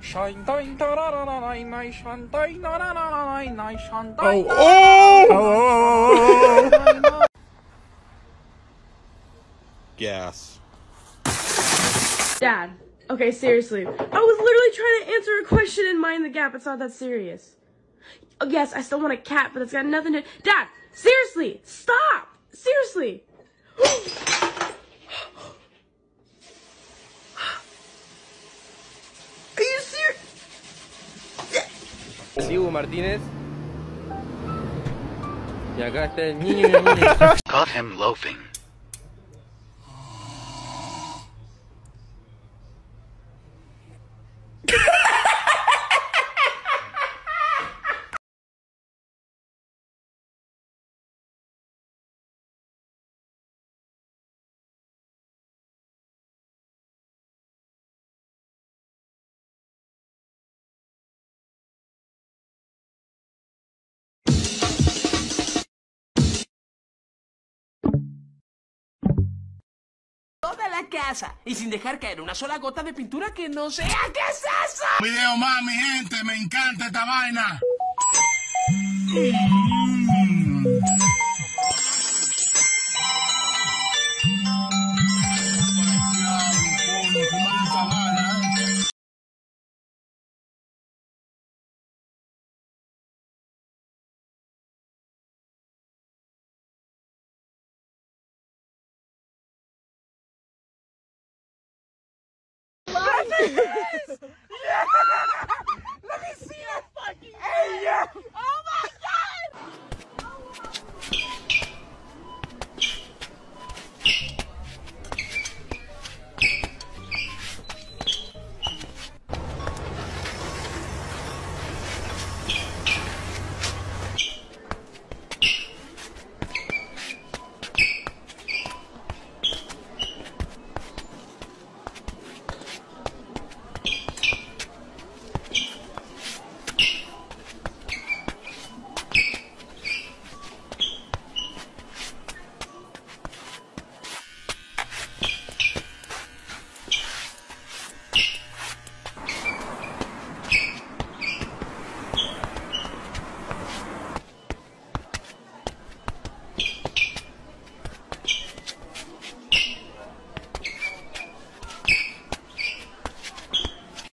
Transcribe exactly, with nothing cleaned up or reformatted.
Oh, oh, oh. Gas. Dad, okay, seriously. I was literally trying to answer a question in Mind the Gap. It's not that serious. Oh, yes, I still want a cat, but it's got nothing to... Dad, seriously, stop! Seriously. Are you serious? Sí, Hugo Martínez. Y acá está el niño y el niño. Caught him loafing. Toda la casa y sin dejar caer una sola gota de pintura que no sea. ¿Qué es eso? Video más, mi gente, me encanta esta vaina. Mm.